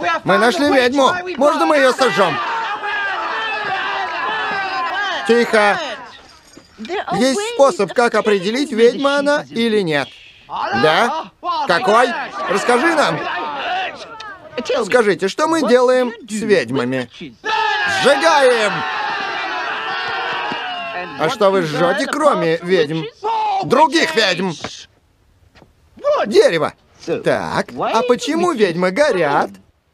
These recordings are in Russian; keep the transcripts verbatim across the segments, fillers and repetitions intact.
Мы нашли ведьму. Можно мы ее сожжем? Тихо. Есть способ, как определить, ведьма она или нет. Да? Какой? Расскажи нам. Скажите, что мы делаем с ведьмами? Сжигаем! А что вы жжете, кроме ведьм? Других ведьм! Дерево! Так, а почему ведьмы горят?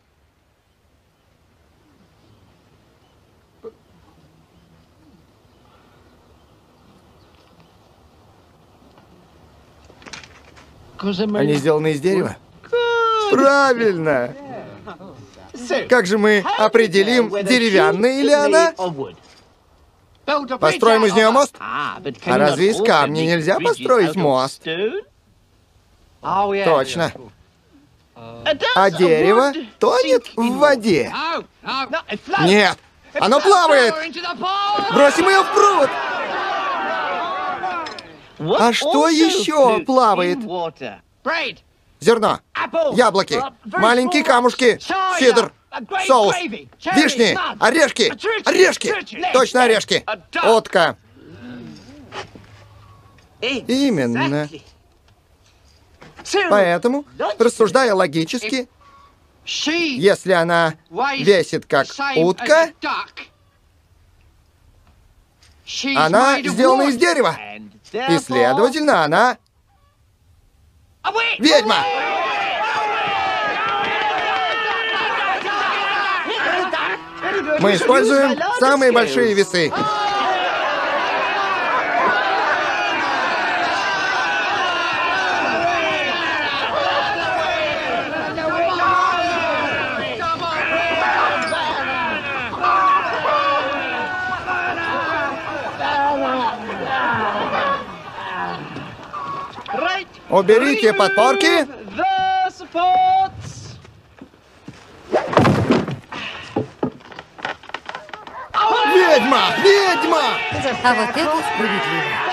Они сделаны из дерева? Правильно! Как же мы определим, деревянная или она? Построим из нее мост? А разве из камня нельзя построить мост? Точно. А дерево тонет в воде? Нет, оно плавает! Бросим ее в пруд! А что еще плавает? Зерно, яблоки, маленькие камушки, сидр, соус, вишни, орешки, орешки, точно орешки, утка. Именно. Поэтому, рассуждая логически, если она весит как утка, она сделана из дерева. И, следовательно, она ведьма! Мы используем самые большие весы. Уберите подпорки. Ведьма! Ведьма! А вот это справедливо.